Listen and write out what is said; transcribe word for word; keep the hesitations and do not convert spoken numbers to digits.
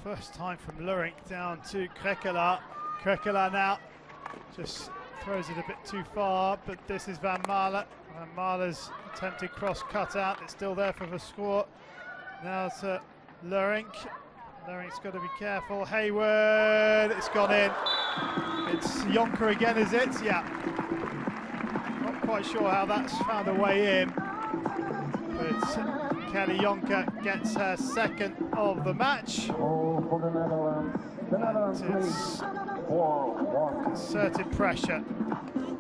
First time from Lurink down to Krekela. Krekela now just throws it a bit too far, but this is Van Marle. Van Marle's attempted cross cutout. It's still there for the score. Now to Lurink. Lurink's got to be careful. Hayward, it's gone in. It's Jonker again, is it? Yeah. Not quite sure how that's found a way in. But Kelly Jonker gets her second of the match. And it's concerted pressure.